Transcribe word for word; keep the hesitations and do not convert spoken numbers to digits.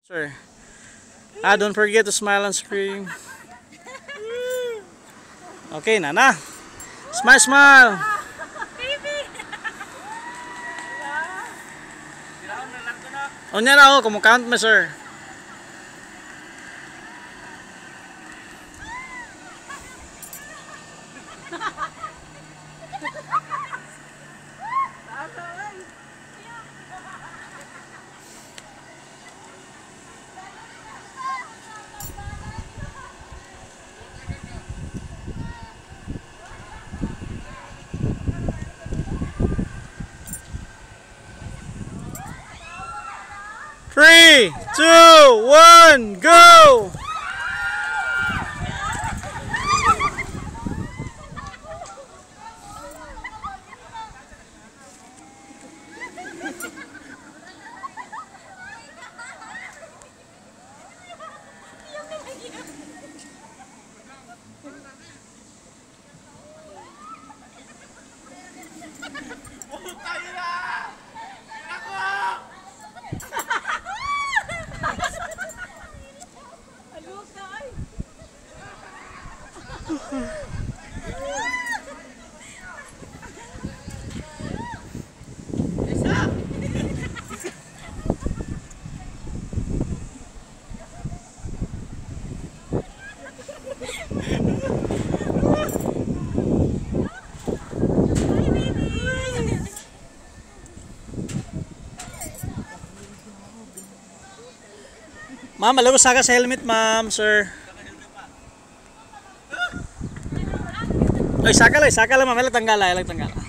Sir. Ah, don't forget to smile and scream. Okay, Nana. Smile, smile. Baby. O niya na, oh, kumukount mo, sir. Three, two, one, go! Ma'am, malabos saka sa helmet, ma'am, sir. Ay, saka lang, saka lang, ma'am. Ilang tanggala, ilang tanggala.